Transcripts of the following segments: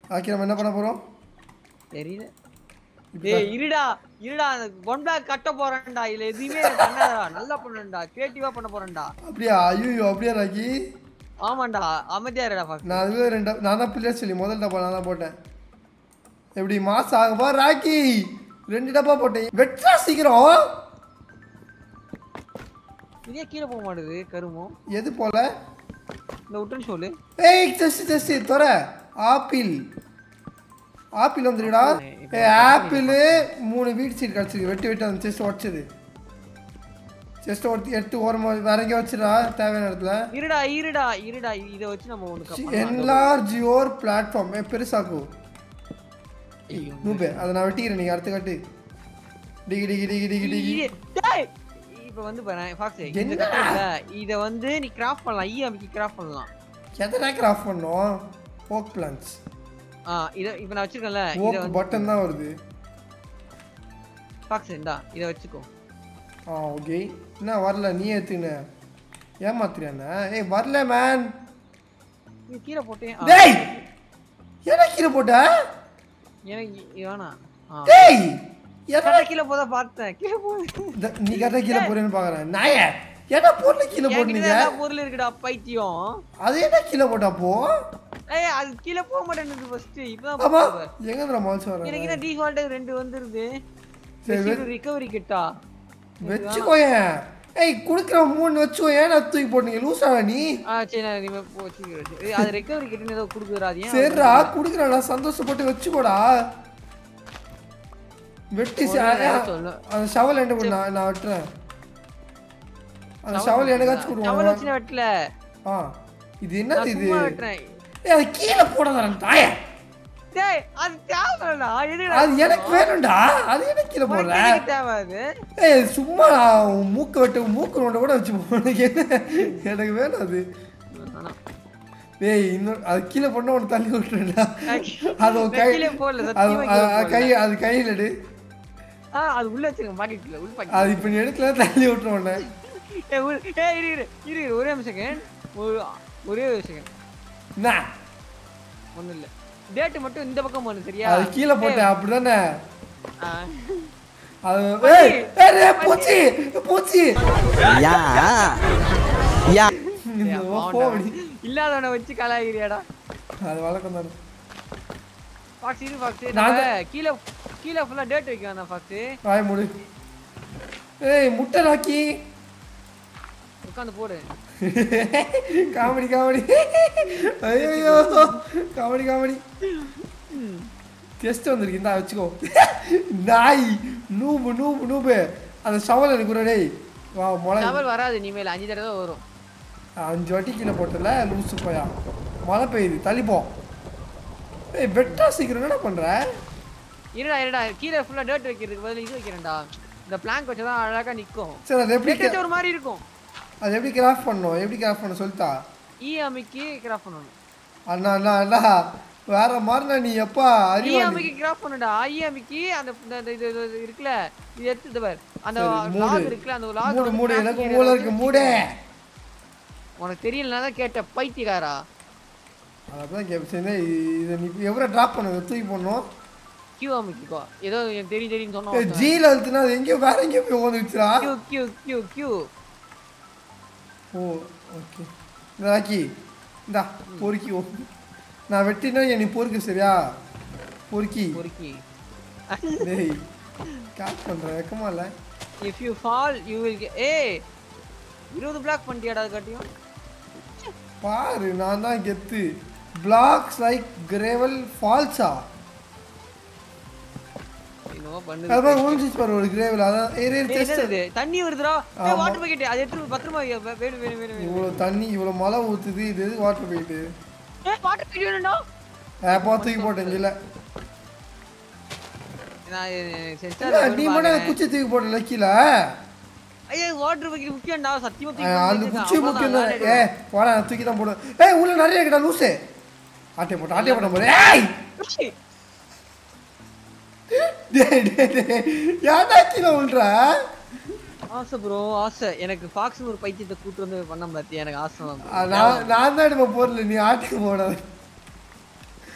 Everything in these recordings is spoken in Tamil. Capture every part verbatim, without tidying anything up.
ஆக்கி நம்ம என்ன பண்ண போறோம் தெரியல. டேய் இருடா இருடா ஒன் பிளாக் கட்ட போறேன்டா. இல்ல எதுவுமே பண்ணாதடா. நல்லா பண்ணுடா. கிரியேட்டிவா பண்ண போறேன்டா. அப்படியா? ஐயோ அப்படியா ராக்கி? ஆமாண்டா. அமைதியா இருடா பாக்ஸ். நான் அதுவே ரெண்டு நான் தான் பிளேயர் சொல்லி முதல் டப்பா நான் தான் போட்டேன். எப்படி மாஸ் ஆகப்பா ராக்கி? ரெண்டு டப்பா போட்டேன். வெட்றா சீக்கிரம். இதே கீழ போக மாட்டேது கருமோ. எது போல? இந்த உட்டன் ஷோலு. ஏய் ஜஸ்ட் ஜஸ்ட் தோற. ஆப்பிள். ஆப்பிள் வந்துடுடா. ஏய் ஆப்பிள் மூணு வீட் சீட் கடிச்சிருக்கு. வெட்டி வெட்டி அந்த செஸ்ட் உடைச்சது. செஸ்ட் ஒட்டி எடுத்து ஓரமா வேற எங்க வச்சிரா தேவையான இடத்துல. இருடா இருடா இருடா இத வச்சு நம்ம ஒன்னு கப் enlarge your platform. ஏ பெருசாக்கு. நூபே அத நான் வெட்டிக்கிறேன் நீங்க அடுத்து கட்டு. டிகி டிகி டிகி டிகி டிகி. டேய் இப்போ வந்து பாரு ஃபாக்ஸ் இந்த கட்டல இத வந்து நீ கிராஃப்ட் பண்ணலாம். ஈ அமுக்கி கிராஃப்ட் பண்ணலாம். எதனா கிராஃப்ட் பண்ணோம்? Okay plants. ஆ இத இப்போ நான் வச்சிருக்கேன்ல இத வந்து பட்டன் தான் வருது. ஃபாக்ஸ் இந்தா இத வச்சுக்கோ. ஆ ஓகே. என்ன வரல நீ ஏத்துன. ஏமாத்துறியானே? ஏய் வரல மேன். நீ கீழ போட்டே. டேய் என்ன கீழ போட்ட? எனக்கு இவனா. டேய் எடா கீழ போதா பார்த்தேன். கீழ போ. நீ கரெக்ட்டா கீழ போறேன்னு பாக்குறேன். நாயே. என்ன போறல கீழ போடுனீங்க? என்ன பொருள் இருக்குடா பைத்தியம். அது என்ன கீழ போட்டா போ? ஏய் அது கீழ போக மாட்டேங்குது ஃபர்ஸ்ட். இப்பதான் அப்பா எங்கடா மால்ஸ் வர? எனக்கு என்ன டிஃபால்ட் ரெண்டு வந்துருது. சரி ரிகவரி கிட்டா. வெச்சுக்கோயே. ஏய் குடுக்குற மூணு வெச்சுக்கோ. ஏன்னா தூக்கி போடுங்க லூசாடா நீ. ஆ சரி நான் நீ போச்சு. அது ரிகவரி கிட்டனே ஏதோ குடுக்குறா. அது ஏன்? சரிடா குடுக்குறடா சந்தோஷப்பட்டு வெச்சுக்கோடா. வெட்டி அந்த ஷவல் என்ன பண்ண நான் வெட்றேன். அந்த ஷவல் எனக்காச்சு குடுங்க. ஷவல் வச்சு வெட்டல. ஆ இது என்னது இது? சும்மா வெட்றேன். ஏய் அது கீழ போடாதடா தாயே. டேய் அது தேவலடா. எதுடா? அது எனக்கு வேணும்டா. அது எனக்கு கீழ போடுற. எனக்கு தேவை அது. ஏய் சும்மா மூக்கு வெட்ட மூக்கு நோண்ட கூட வச்சு போறீங்க. எனக்கு வேணும் அது. ஏய் இன்னும் அது கீழ போனா உன்னை தள்ளி விட்டுறேன்டா. அது கையில போடல சத்தியமா கை அது கையில எடு. ஆ அது உள்ள வச்சிருங்க பாக்கெட்ல உள்ள பாக்கெட். அது இப்ப நீ எடுக்கல தள்ளி விட்டுறேன் உன்னை. ஏய் ஏய் இரு இரு இரு ஒரே செகண்ட். ஒரு ஒரே செகண்ட். என்ன? ஒண்ணும் இல்ல. டேட் மட்டும் இந்த பக்கம் போடு சரியா? அது கீழ போட்டே அப்படிதானே? ஆ அது ஏய் ஏய் பூச்சி பூச்சி. யா யா இந்த போடி இல்லாதவன வச்சு கலாயிரியாடா. அது வழக்கம் தான. பாக்ஸ் இரு பாக்ஸ். நான் கீழ கீழ ஃபுல்லா டேட் வைக்கறானே பாக்ஸ். வாய் மூடு. ஏய் முட்டை ராக்கி. உட்கார்ந்து போடு. Comedy comedy. ஐயோ காமெடி காமெடி. டெஸ்ட் வந்திருக்கு இந்தா வெச்சுக்கோ. நாய் நூபு நூபு நூபு. அந்த ஷவல் எனக்கு குற டேய். வா மழை. ஷவல் வராது இனிமேல் அஞ்சு தடவை வரும். அஞ்சு வாட்டி கீழ போட்டல லூசு போயா. மழை பெய்யுது தள்ளி போ. ஏய் வெட்டா சீக்கிரம் என்ன பண்ற? இருடா இருடா கீழ ஃபுல்லா டர்ட் வைக்கிறதுக்கு பதிலா இது வைக்கிறேன்டா. இந்த பிளாங்க் வச்சா தான் அழகா நிக்கும். சரி அது எப்படி டேட் ஒரு மாதிரி இருக்கும். அது எப்படி கிராஃப்ட் பண்ணனும்? எப்படி கிராஃப்ட் பண்ண சொல்லிட்டா? ஈ அமுக்கி கிராஃப்ட் பண்ணனும். அண்ணா அண்ணா அண்ணா வேற மாதிரி நீ எப்பா அறிவா? ஈ அமுக்கி கிராஃப்ட் பண்ணுடா. ஈ அமுக்கி அந்த இது இருக்குல இது எடுத்து பார். அந்த லாக் இருக்குல அந்த லாக் மூடு மூடு எனக்கு மூளை இருக்கு மூடு. உனக்கு தெரியலனா தான் கேட்ட பைத்தியக்காரா. அதான் கேப்சனே இது நீ எவர டிராப் பண்ணு தூக்கி போறணும். கியூ அமுக்கிக்கோ. ஏதோ எனக்கு தெரி தெரின்னு சொன்னா. ஏய் ஜி ல அழுத்துனா அது எங்க வேற எங்க போய் ஓடுச்சுடா. கியூ கியூ கியூ கியூ. ஓ ஓகே. ராக்கி இந்தா பொறுக்கி ஓ. நான் வெட்டினா நீ பொறுக்கு சரியா? பொறுக்கி பொறுக்கி. டேய் காட் பண்ற வெக்கமா இல்ல? If you fall you will get ஏய் இருபது பிளாக் பண்ணிட்டியாடா காட்டியும். பாரு நான் தான் கெத்து. blocks like gravel falls ஆ. என்னவோ பண்ணுது. அது பாரு ஒளிஞ்சிச்சு பாரு ஒரு gravel. அத ஏறே டெஸ்ட் இது தண்ணி வருதுடா. ஏய் வாட்டர் பக்கெட் அது எடுத்து பத்திரமா வேணும் வேணும் வேணும். இவ்வளவு தண்ணி இவ்வளவு மழை ஊத்துது இது வாட்டர் பக்கெட். ஏய் வாட்டர் பக்கெட் வேணும்டா. ஏ பாத்துக்கு போட்டேன் இல்ல. நான் சென்சார் நீ மட்டும் குச்சி தூக்கி போடல கீழ. ஐயே வாட்டர் பக்கெட் முக்கியம்டா சத்தியமா தூக்கி. அந்த குச்சி முக்கியம். ஏய் போடா தூக்கி தான் போடு. ஏய் உள்ள நிறைய இருக்கடா லூசே. ஆட்டே போடு ஆட்டே போடு போடு. ஏய் டேய் டேய் யாடா கீழ உள்றா? ஆசை ப்ரோ ஆசை. எனக்கு ஃபாக்ஸ் ஒரு பைத்தியத்தை கூட்டி வந்து பண்ண மாட்டியா? எனக்கு ஆசை தான். நான் நான் தான் இப்ப போறல நீ ஆட்டே போடாத.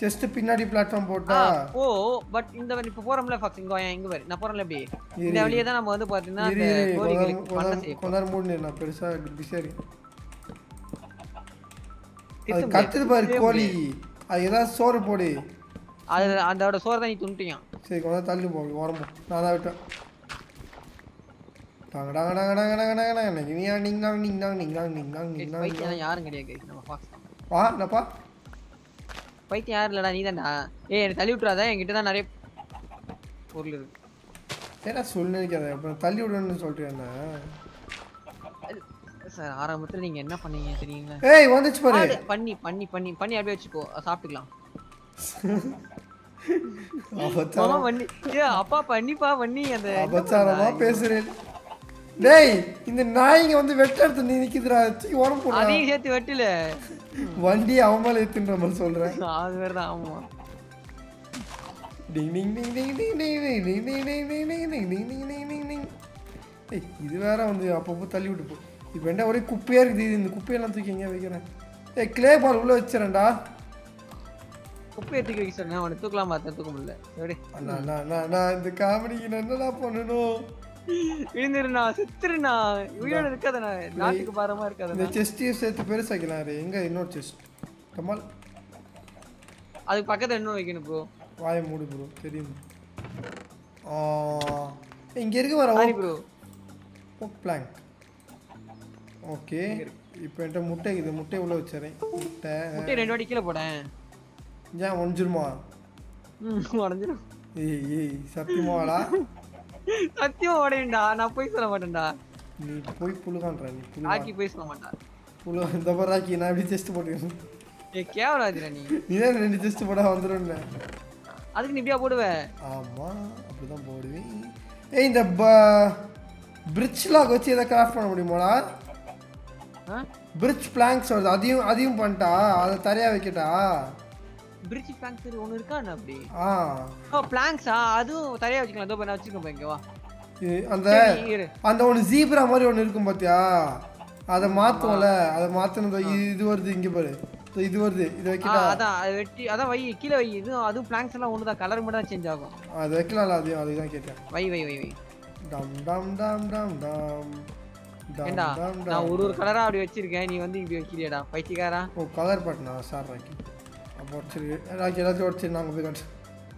செஸ்ட் பின்னாடி பிளாட்ஃபார்ம் போட்டா ஓ பட் இந்த வழி இப்ப போறோம்ல ஃபாக்ஸ் இங்க இங்க வர நான் போறேன்ல அப்படியே இந்த வழியே தான் நம்ம வந்து பாத்தீங்கன்னா அந்த கோரிகளுக்கு பண்ண செய்யணும் கொஞ்ச நேரம் மூடு நான் பெருசா பிஸியா இருக்கேன் அது கத்துது பாரு கோழி அது ஏதாவது சோறு போடு அது அதோட சோறு தான் நீ துண்டியா சரி கொஞ்சம் தள்ளி போ ஓரம் நான் தான் விட்டேன் டாங்க டாங்க டாங்க டாங்க டாங்க டாங்க டாங்க நீங்க நீங்க நீங்க நீங்க நீங்க நீங்க பைத்தியம் யாரும் கிடையாது நம்ம ஃபாக்ஸ் வா என்னப்பா பைத்தியம் யாரும் இல்லடா நீதான்டா ஏய் என்ன தள்ளி விட்டுறாத என்கிட்ட தான் நிறைய பொருள் இருக்கு ஏன்னா சொல்லு நினைக்காத அப்புறம் தள்ளி விடுவேன்னு சொல்றேன் சார் ஆரம்பத்துல நீங்க என்ன பண்ணீங்க தெரியுங்களா ஏய் வந்துச்சு பாரு பண்ணி பண்ணி பண்ணி பண்ணி அப்படியே வச்சுக்கோ சாப்பிட்டுக்கலாம் மாமா பண்ணி ஏ அப்பா பண்ணிப்பா பண்ணி அந்த அபச்சாரமா பேசுறேன் டேய் இந்த நாய்ங்க வந்து வெட்டறது நீ நிக்குதுடா தூக்கி ஓரம் போடா அதையும் சேர்த்து வெட்டல வண்டி அவன் மேல ஏத்துன்ற மாதிரி சொல்றேன் அது வேற தான் ஆமா டிங் டிங் டிங் டிங் டிங் டிங் டிங் டிங் டிங் டிங் டிங் டிங் டிங் டிங் டிங் டிங் டிங் ஏய் இது வேற வந்து அப்பப்போ தள்ளி விட்டு போ இப்போ என்ன ஒரே குப்பையா இருக்குது இந்த குப்பையெல்லாம் தூக்கி எங்கே வைக்கிறேன் ஏய் கிளே பால் உள்ள வச்சிரேன்டா குப்பையை தூக்கி வைக்க சொன்னேன் அவனை தூக்கலாம் பார்த்தேன் தூக்க முடியல எப்படி நான் நான் நான் இந்த காமெடிக்கு நான் என்னடா பண்ணணும் விழுந்துருண்ணா செத்துருண்ணா உயிரோட இருக்காதண்ணா நாட்டுக்கு பாரமா இருக்காது இந்த செஸ்டையும் சேர்த்து பெருசாக்கலாம் எங்க இன்னொரு செஸ்ட் கமால் அதுக்கு பக்கத்துல இன்னும் வைக்கணும் ப்ரோ வாயை மூடு ப்ரோ தெரியும் இங்க இருக்கு வர sorry bro oak plank okay இப்போ என்கிட்ட முட்டை இது முட்டை உள்ள வச்சுறேன் முட்டை முட்டை ரெண்டு வாட்டி கீழே போடேன் ஏன் ஒஞ்சிருமா ம் உடஞ்சிரும் ஏய் ஏய் சத்தியமாடா சத்தியமா உடையண்டா நான் போய் சொல்ல மாட்டேன்டா நீ போய் புழுகான்ற நீ புழு ஆக்கி போய் சொல்ல மாட்டா புழு இந்த பராக்கி நான் எப்படி டெஸ்ட் போட்டுக்கிறேன் ஏ கேவலாதிரா நீ நீ தான் ரெண்டு டெஸ்ட் போட வந்துருன்னு அதுக்கு நீ இப்படியா போடுவ ஆமா அப்படிதான் போடுவேன் ஏய் இந்த பிரிட்ஜ் லாக் வச்சு எதை கிராஃப்ட் பண்ண முடியுமாடா பிரிட்ஜ் பிளாங்க்ஸ் வருது அதையும் அதையும் பண்ணிட்டா அதை தரையா வைக்கட்டா பிரிட்ஜ் பிளாங்க்ஸ் ஒன்னு இருக்கா என்ன அப்படி ஆ ஓ பிளாங்க்ஸா அதுவும் தரையா வச்சுக்கலாம் அதோ நான் வச்சுக்கோ இங்க வா அந்த அந்த ஒன்னு ஜீப்ரா மாதிரி ஒன்னு இருக்கும் பாத்தியா அத மாத்துவோம்ல அத மாத்துனது இது வருது இங்க பாரு இது வருது இது வைக்கட்டா அதான் அது வெட்டி அதான் வை கீழ வை இது அதுவும் பிளாங்க்ஸ் எல்லாம் ஒன்னு தான் கலர் மட்டும் தான் சேஞ்ச் ஆகும் அது வைக்கலாம்ல அதையும் அதுதான் கேட்டேன் வை வை வை வை டம் டம் டம் டம் டம் ஏண்டா நான் ஒரு ஒரு கலரா அப்படி வச்சிருக்கேன் நீ வந்து இப்படி வைக்கிறியடா பைத்தியக்காரா ஓ கலர் பட்டனா சார் ராக்கி அப்போ வச்சிரு ராக்கி எல்லாத்தையும் வச்சிரு நாங்கள் போய் காட்டு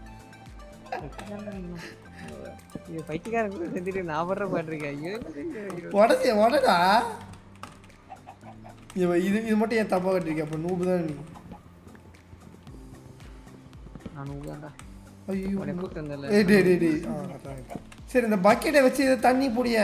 இது பைத்தியக்காரன் கூட செஞ்சுட்டு நான் படுற பாட்டுருக்கேன் உடச்சி உடடா இது இது மட்டும் ஏன் தப்பா கட்டிருக்க அப்போ நூபு தான் நீ நான் நூபுதான்டா ஐயோ உனக்கு கூப்பிட்டு ஏய் டே டே டே சரி இந்த பக்கெட்டை வச்சு இதை தண்ணி புடிய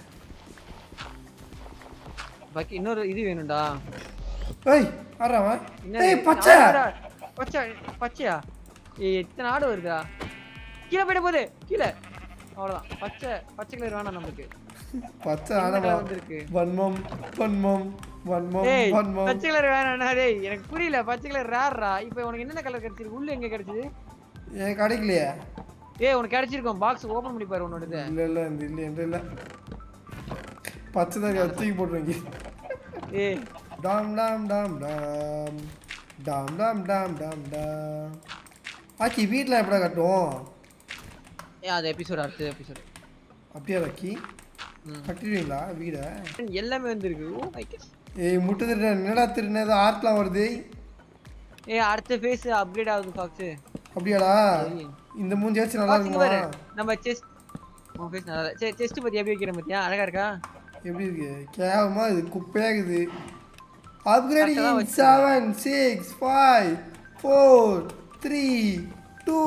பாக்கி இன்னொரு இது வேணும்டா ஏய் ஆறாவா ஏய் பச்சை பச்சை பச்சையா ஏய் எத்தனை ஆடு வருதா கீழே போயிட போகுது கீழே அவ்வளோதான் பச்சை பச்சை கலர் வேணாம் நமக்கு பச்சை ஆடவா வந்திருக்கு வன்மம் வன்மம் வன்மம் வன்மம் பச்சை கலர் வேணாம்டா டேய் எனக்கு புரியல பச்சை கலர் ரேர்ரா இப்போ உனக்கு என்னென்ன கலர் கிடைச்சிருக்கு உள்ள எங்க கிடைச்சது ஏன் கிடைக்கலையா ஏய் உனக்கு கிடைச்சிருக்கும் பாக்ஸ் ஓபன் பண்ணி பாரு உன்னோடது இல்ல இல்ல இந்த இல்ல இந்த இல்ல பச்சை தான் தூக்கி போட்டுருங்க ஏய் Tom Tom Tom Tom Tom Tom Tom Tom Tom ஆக்கி வீட்டில் எப்படா கட்டுவோம் ஏ அது எபிசோட் அடுத்த எபிசோட் அப்படியே ராக்கி கட்டிடுவீங்களா வீடை எல்லாமே வந்துருக்கு ஓ மை காட் ஏய் முட்டு திருட என்னடா திருட ஏதோ ஆர்ட்லாம் வருது ஏய் அடுத்த ஃபேஸ் அப்கிரேட் ஆகுது ஃபாக்ஸ் அப்படியாடா இந்த மூஞ்சி வச்சு நல்லா இருக்குமா நம்ம செஸ்ட் உன் ஃபேஸ் நல்லா சே செஸ்ட் பத்தி எப்படி வைக்கிற மத்தியா அழகா இருக்கா எப்படி இருக்கு கேவலமா இது குப்பையா இருக்குது upgrading in seven six five four three two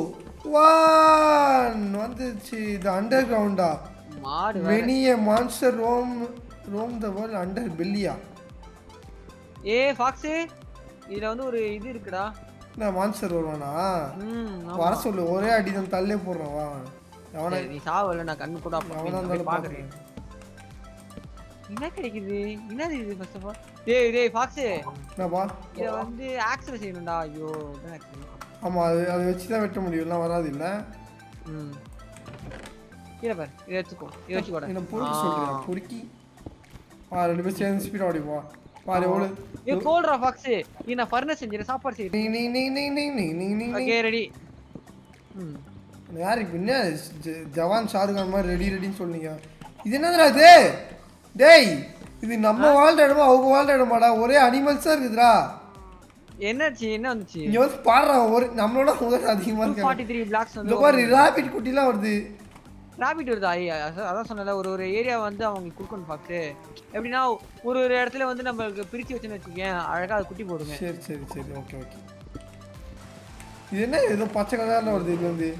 one வந்துச்சு இது அண்டர் கிரவுண்டா மாடு many a monster roam roam the world under bellia ஏ ஃபாக்ஸ் இதுல வந்து ஒரு இது இருக்குடா நான் மான்ஸ்டர் வருவானா ம் வர சொல்லு ஒரே அடி தான் தள்ளே போடுறான் வா அவன நீ சாவல நான் கண்ணு கூட அவன அந்த பாக்குறேன் என்ன கிடைக்குது என்னது இது ஃபர்ஸ்ட் ஆஃப் ஆல் டேய் டேய் ஃபாக்ஸ் நான் வா இத வந்து ஆக்சஸ் செய்யணும்டா ஐயோ இதான் ஆக்சஸ் ஆமா அது அது வச்சு தான் வெட்ட முடியும் எல்லாம் வராது இல்ல ம் கீழ பாரு இத வெச்சுக்கோ இத வெச்சுக்கோடா என்ன பொறுக்கி சொல்றேன் பொறுக்கி வா ரெண்டு பேரும் சேர்ந்து ஸ்பீட் ஓடி வா பாரு எவ்வளவு ஏ கோல்ட்ரா ஃபாக்ஸ் நீ நான் ஃபர்னஸ் செஞ்சு சாப்பாடு செய் நீ நீ நீ நீ நீ நீ நீ நீ ஓகே ரெடி ம் யார் பின்ன ஜவான் ஷாருக்கான் மாதிரி ரெடி ரெடின்னு சொன்னீங்க இது என்னடா இது டேய் இது நம்ம வாழ்ற இடமா அவங்க வாழ்ற இடமாடா ஒரே அனிமல்ஸா இருக்குதுடா என்னாச்சு என்ன வந்துச்சு இங்க வந்து பாடுறா ஒரு நம்மளோட முதல் அதிகமா இருக்கு நாற்பத்தி மூன்று பிளாக்ஸ் வந்து இந்த பாரு ராபிட் குட்டிலாம் வருது ராபிட் வருது ஐயா அதான் சொன்னல ஒரு ஒரு ஏரியா வந்து அவங்க குடுக்கணும் ஃபாக்ஸ் எப்படின்னா ஒரு ஒரு இடத்துல வந்து நமக்கு பிரிச்சு வச்சுன்னு வச்சுக்கேன் அழகா அது குட்டி போடுங்க சரி சரி சரி ஓகே ஓகே இது என்ன ஏதோ பச்சை கலர்ல வருது இது வந்து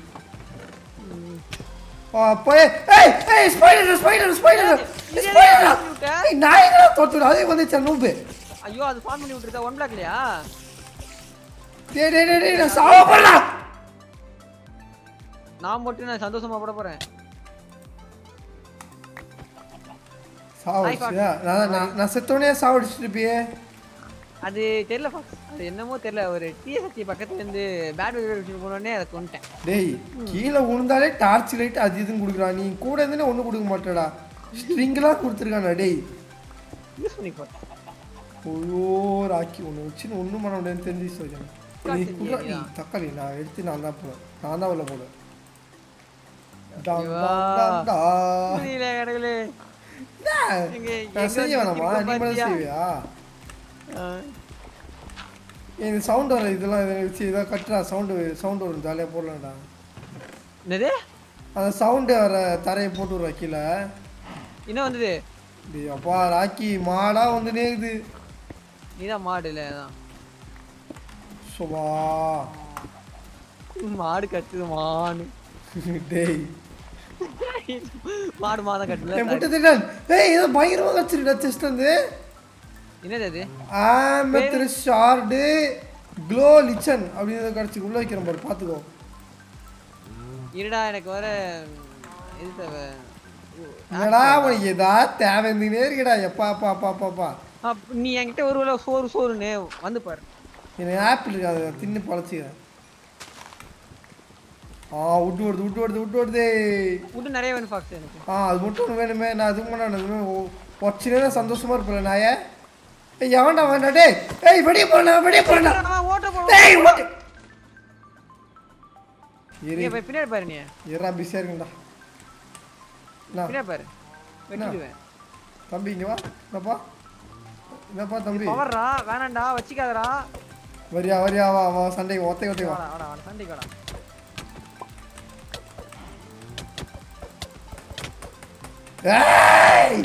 ஆ போய் ஏய் ஏய் ஸ்பைடர் ஸ்பைடர் ஸ்பைடர் ஸ்பைடர் ஏய் நாயகா தோத்துடா அது வந்து சன்னூபு ஐயோ அது ஃபார்ம் பண்ணி விட்டுருதா ஒன் பிளாக்லையா டேய் டேய் டேய் நான் சாவ போறேன் நான் மட்டும் நான் சந்தோஷமா போட போறேன் சாவடிச்சியா நான் நான் செத்தோனே சாவடிச்சிருப்பியே அது தெரியல ஃபாக்ஸ் அது என்னமோ தெரியல ஒரு டிஎஸ்சி பக்கத்துல இருந்து பேட் வெச்சு போனோனே அதை கொண்டேன் டேய் கீழ விழுந்தாலே டார்ச் லைட் அது இதுன்னு குடுக்குறான் நீ கூட இருந்தே ஒண்ணு கொடுக்க மாட்டடா ஸ்ட்ரிங்லாம் கொடுத்துருக்கானே டேய் யூஸ் பண்ணி போட்டேன் ஐயோ ராக்கி ஒன்று வச்சுன்னு ஒன்றும் பண்ண முடியாதுன்னு தெரிஞ்சு சொல்லுங்க நீ குடுறா நீ தக்காளி நான் எடுத்து நான் தான் போடுவேன் நான் தான் உள்ள போடுவேன் நான் செய்ய வேணாமா நீ மட்டும் செய்வியா இந்த சவுண்ட் வர இதெல்லாம் வச்சு இதாக கட்டுறா சவுண்டு சவுண்ட் வரும் ஜாலியாக போடலாம்டா என்னது அந்த சவுண்டு வர தரையை போட்டு விடுறா கீழே என்ன வந்தது டேய் அப்பா ராக்கி மாடா வந்து நேக்குது நீதான் மாடு இல்லை அதான் சுபா மாடு கட்டுது மானு டேய் மாடு மாதம் கட்டல முட்டை திட்டன் ஏய் ஏதோ பயங்கரமாக கச்சிருடா செஸ்ட் வந்து என்னது அது ஆமெத்ர் ஷார்டு க்ளோ லிச்சன் அப்படின்னு கிடச்சி உள்ள வைக்கிறேன் பாரு பார்த்துக்கோ இருடா எனக்கு வர இது தேவை என்னடா உனக்கு ஏதா தேவை இருந்துனே இருக்கடா எப்பா அப்பா அப்பா அப்பா அப்பா நீ என்கிட்ட ஒரு வேளை சோறு சோறுன்னு வந்து பாரு எனக்கு ஆப்பிள் இருக்கு அதை தின்னு பழச்சிக்கிறேன் ஆ விட்டு வருது விட்டு வருது விட்டு வருதே விட்டு நிறைய வேணும் ஃபாக்ஸ் எனக்கு ஆ அது மட்டும் ஒன்று வேணுமே நான் அதுக்கு முன்னாடி ஒச்சினே சந்தோஷமா இருப்பேன் நாயே ஏய் எவன்டா வேண்டா டேய் ஏய் வெளியே போறா வெளியே போறா ஓட்ட போ டேய் ஓட்டு ஏய் போய் பின்னாடி பாரு நீ ஏறா பிஸியா இருக்கடா நான் பின்னாடி பாரு வெட்டிடுவேன் தம்பி இங்க வா என்னப்பா என்னப்பா தம்பி பவர்ரா வேணாம்டா வச்சிக்காதடா வரியா வரியா வா வா சண்டை ஒத்தை ஒத்தை வா வாடா வாடா சண்டைக்கு வாடா ஏய்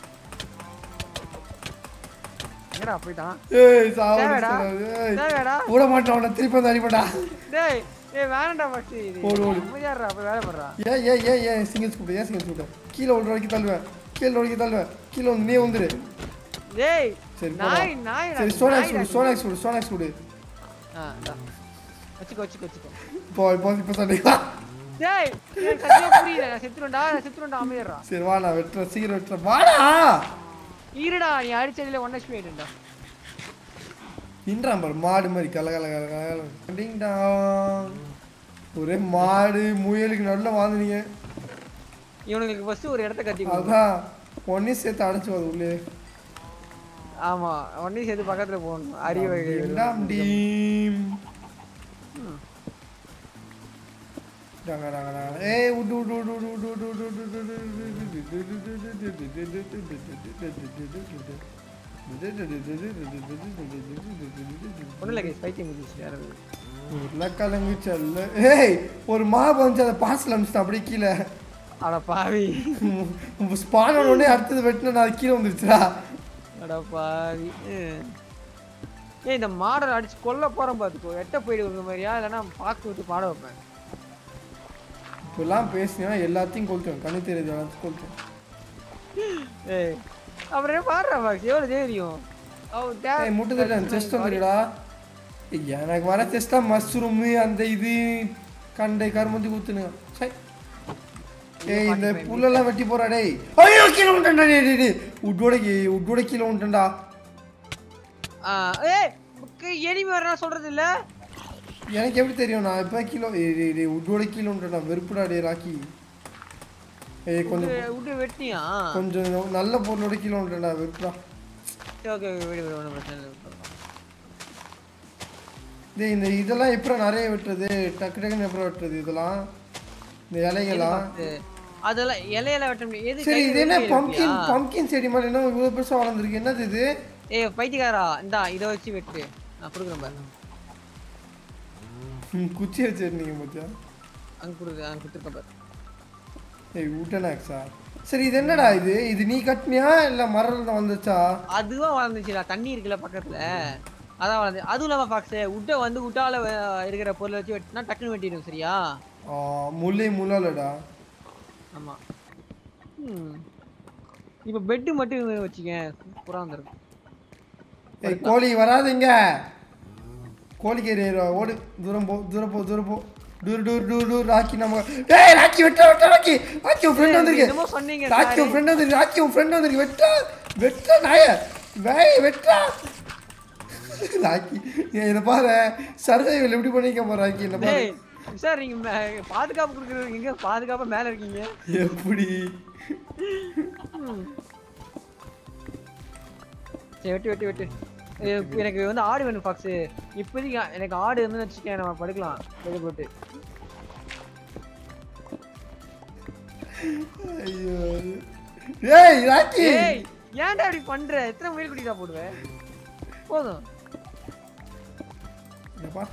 என்னடா போய்டான் ஏய் சாவு தேவைடா ஏய் தேவைடா ஓட மாட்டான் உன்னை திருப்பி வந்து அடிப்படா டேய் ஏய் வேணாம்டா ஃபக்ஸ் இது ஓடு ஓடு முயாரா போய் வேலை பண்றா ஏய் ஏய் ஏய் ஏய் சிங்கிள்ஸ் கூடு ஏய் சிங்கிள்ஸ் கூடு கீழ ஓடுற வரைக்கும் தள்ளுவேன் கீழ வரைக்கும் தள்ளுவேன் கீழ வந்து நீ வந்துரு டேய் சரி நாய் நாய் சரி சோனாக்ஸ் கூடு சோனாக்ஸ் கூடு சோனாக்ஸ் கூடு ஆ டா வச்சுக்கோ வச்சுக்கோ வச்சுக்கோ போ போ இப்ப சண்டை டேய் எனக்கு சத்தியமா புரியல நான் செத்துறேன்டா நான் செத்துறேன்டா அமையறா சரி வா நான் வெட்றேன் சீக்கிரம் வெட்றேன் வாடா ஈரடா நீ அடிச்சதில ஒன் ஹெச்பி ஆயிடுடா இன்றாம் பாரு மாடு மாதிரி கல கல கல கல டிங் டாங் ஒரே மாடு முயலுக்கு நடுவில் வாழ்ந்தீங்க இவனுங்களுக்கு ஃபர்ஸ்ட் ஒரு இடத்த கட்டி அதான் ஒன்னே சேர்த்து அடைச்சு அது உள்ளே ஆமா ஒன்னே சேர்த்து பக்கத்துல போகணும் அறிவு டாம் டீம் டங்க டங்க டங்க ஏய் உடு உடு உடு உடு உடு உடு உடு ஒண்ணுல கைஸ் பைத்தியம் முடிச்சு யாராவது உருளைக்கிழங்கு செல்ல ஏய் ஒரு மாவு வந்து அதை பாசில் அனுப்பிச்சிட்டேன் அப்படியே கீழே அட பாவி ஸ்பான் உடனே அடுத்தது வெட்டினா அது கீழே வந்துருச்சுடா அட பாவி ஏய் இந்த மாடல் அடிச்சு கொல்ல போறோம் பாத்துக்கோ எட்ட போயிடுற மாதிரியா இல்லைன்னா பாக்கு விட்டு பாட வைப்பேன் இப்பெல்லாம் பேசினா எல்லாத்தையும் கொளுத்துவேன் கண்ணு தெரியுது எல்லாத்தையும் கொளுத்துவேன் ஏய் அப்புறம் பாடுறா பாக்ஸ் எவ்வளோ தெரியும் ஏய் முட்டு தட்டேன் செஸ்ட் வந்துடுடா எனக்கு வர செஸ்டா மஷ்ரூமு அந்த இது கண்டை கருமந்தி ஊத்துனுங்க சரி ஏய் இந்த புல்லெல்லாம் வெட்டி போறா டேய் ஐயோ கீழே உண்டா டேய் டேய் உட்டோட உட்டோட கீழே உண்டா ஏய் எனிமி வரனா சொல்றது இல்ல எனக்கு எப்படி தெரியும் நான் இப்போ கிலோ ஏய் உட்டோட கீழே உண்டா வெறுப்புடா டே ராக்கி ஏய் கொஞ்சம் உட்டு வெட்டியா கொஞ்சம் நல்ல பொருளோட கீழே உண்டா வெறுப்புடா சரி ஓகே விடு விடு ஒன்றும் பிரச்சனை இல்லை. டேய் இந்த இதெல்லாம் எப்படி நிறைய வெட்டுறது? டக்கு டக்குன்னு எப்படி வெட்டுறது இதெல்லாம்? இந்த இலைகள்லாம் அதெல்லாம் இலையில வெட்ட முடியும். எது சரி இது என்ன பம்கின் பம்கின் செடி மாதிரி என்ன இவ்வளோ பெருசாக வளர்ந்துருக்கு? என்னது இது? ஏய் பைத்தியக்காரா இந்தா இதை வச்சு வெட்டு. நான் கொடுக்குறேன் பாரு. குச்சி வச்சிருந்தீங்க பார்த்தியா? அங்கே கொடுக்கு அங்கே கொடுத்துருக்கேன் பாரு. ஏய் ஊட்டனாக்ஸா? சரி இது என்னடா இது? இது நீ கட்டினியா இல்லை மரம் தான் வந்துச்சா? அதுவும் வளர்ந்துச்சுடா. தண்ணி இருக்குல்ல பக்கத்தில் அதான் வளர்ந்து. அதுவும் இல்லாமல் பாக்ஸு உட்டை வந்து உட்டால இருக்கிற பொருளை வச்சு வெட்டினா டக்குன்னு வெட்டிடும். சரியா? முல்லை முள்ளாலடா. ஆமாம். ம் இப்போ பெட்டு மட்டும் வச்சுக்கேன் சூப்பராக வந்துருக்கும். ஏய் கோழி வராதுங்க. கோழிக்கு ஏறிடுவா. ஓடு தூரம் போ தூரம் போ தூரம் போ. டூர் டூர் டூர் டூர் ராக்கி நம்ம டேய் ராக்கி வெட்ட வெட்ட ராக்கி. ராக்கி உன் ஃப்ரெண்ட் வந்திருக்கு. என்னமோ சொன்னீங்க. ராக்கி உன் ஃப்ரெண்ட் வந்திருக்கு. ராக்கி உன் ஃப்ரெண்ட் வந்திருக்கு. வெட்ட வெட்ட நாய வேய் வெட்ட ராக்கி. இத பாரு சர்வைவல் எப்படி பண்ணிக்க போற ராக்கி என்ன பாரு. சார் நீங்க பாதுகாப்பு கொடுக்குறீங்க. எங்க பாதுகாப்பா மேல இருக்கீங்க எப்படி? சரி வெட்டு வெட்டு வெட்டு. எனக்கு வந்து ஆடு வேணும் பாக்ஸ். இப்போதைக்கு எனக்கு ஆடு வந்து வச்சுக்கேன். நம்ம படுக்கலாம் வெளியே போட்டு. ஐயோ ஏய் ராக்கி ஏய் ஏன்டா இப்படி பண்ற? எத்தனை முயல் குட்டி தான் போடுவேன்? போதும். ஏப்பா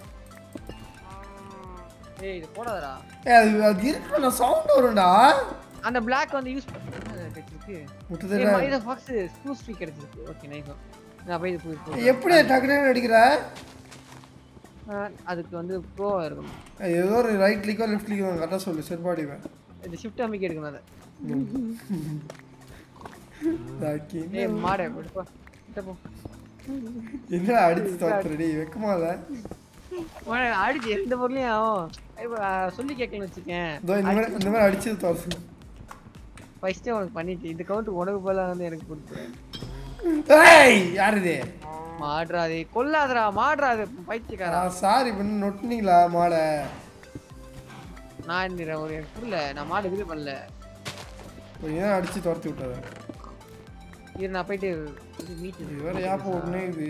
ஏய் இது போடாதடா. ஏய் அது அது இருக்குல சவுண்ட் வரும்டா. அந்த பிளாக் வந்து யூஸ் பண்ணிருக்கு. முட்டதே இந்த பாக்ஸ் ஸ்க்ரூ ஸ்டிக் எடுத்துருக்கு. Okay nice. நான் போய் இது எப்படி டக்கு டக்கு அடிக்குற? அதுக்கு வந்து ப்ரோ இருக்கும். ஏதோ ஒரு ரைட் கிளிக்கோ லெஃப்ட் கிளிக்கோ கரெக்டா சொல்லு செர்பாடிவேன். இது ஷிஃப்ட் அமைக்க எடுக்கணும் அத. ராக்கி ஏய் மாடே போடு கிட்ட போ. என்னடா அடிச்சு தோத்துறடி வெக்கமால? மாடே அடிச்சு எந்த பொருளையும் சொல்லி கேட்கணும் வச்சுக்கேன். தோ இந்த மாதிரி இந்த மாதிரி அடிச்சு தோத்து. ஃபர்ஸ்ட் உனக்கு பண்ணிட்டு இந்த கவுண்ட் உனக்கு போல வந்து எனக்கு கொடுத்து. ஏய் யார் இது? மாட்றாதே கொல்லாதடா மாட்றாதே பைத்தியக்காரா. சாரி பண்ண நொட்டுனீங்களா மாட? நான் இந்த ஒரு புரியல. நான் மாடு இது பண்ணல. ஏன் அடிச்சு துரத்தி விட்டத? இரு நான் போயிட்டு இது மீட் இது வேற யாப்போ ஒண்ணே இது.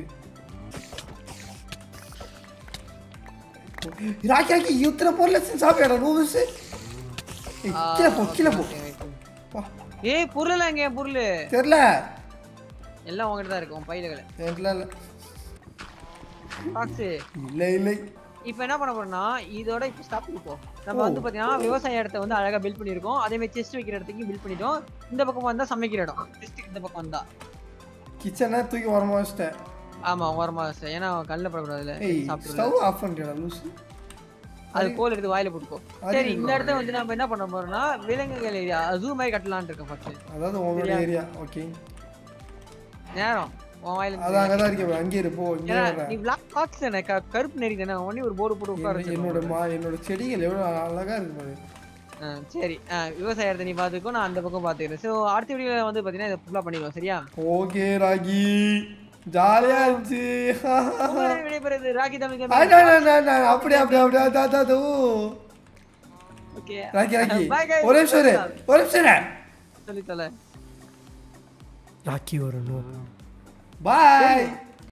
ராக்கி ராக்கி யூத்ர பொருள சாப்பிடற ரூஸ். ஏய் கீழ போ கீழ போ. ஏய் பொருளல எங்க பொருள்? தெரியல. எல்லாம் உன்கிட்ட தான் இருக்கு உன் பையிலகள. தெரியல இல்ல. பாக்ஸ் இல்ல இல்ல. இப்போ என்ன பண்ண போறோம்னா இதோட இப்போ ஸ்டாப் பண்ணிப்போம். நம்ம வந்து பாத்தீங்கன்னா விவசாய இடத்தை வந்து அழகா பில்ட் பண்ணிருக்கோம். அதே மாதிரி செஸ்ட் வைக்கிற இடத்துக்கு பில்ட் பண்ணிட்டோம். இந்த பக்கம் வந்தா சமைக்கிற இடம். செஸ்ட் இந்த பக்கம் வந்தா கிச்சனை தூக்கி வரமா வச்சிட்டேன். ஆமா வரமா வச்சிட்டேன். ஏன்னா கல்ல படக்கூடாதுல. சாப்பிட்டு ஸ்டவ் ஆஃப் பண்ணிட்டடா லூஸ். அது கோல் எடுத்து வாயில போட்டுக்கோ. சரி இந்த இடத்துல வந்து நம்ம என்ன பண்ண போறோம்னா விலங்குகள் ஏரியா ஜூ மாதிரி கட்டலாம்னு இருக்கோம் ஃபர்ஸ்ட். அதாவது உங்களோட ஏரியா. ஓகே நேரம் உன் வாயில அத அங்க தான் இருக்கே. அங்க இரு போ. இங்க வர. நீ black box தானே கருப்பு நெறி தானே. ஒண்ணே ஒரு போர்டு போட்டு உட்கார வச்சு. என்னோட மா என்னோட செடிகள் எவ்வளவு அழகா இருக்கு பாரு. சரி விவசாய இடத்தை நீ பாத்துக்கோ. நான் அந்த பக்கம் பாத்துக்கிறேன். சோ அடுத்த வீடியோல வந்து பாத்தீங்கன்னா இத ஃபுல்லா பண்ணிடுவோம். சரியா? ஓகே ராகி ஜாலியா இருந்துச்சு. உங்களோட விடைபெறுது ராகி தம்பி. அப்படி அப்படி அப்படி அதா அதா. ஓகே ராக்கி ராக்கி ஒரு நிமிஷம் இரு. ஒரு நிமிஷம் இரு. சொல்லி தல ராக்கி வரணும். பாய்.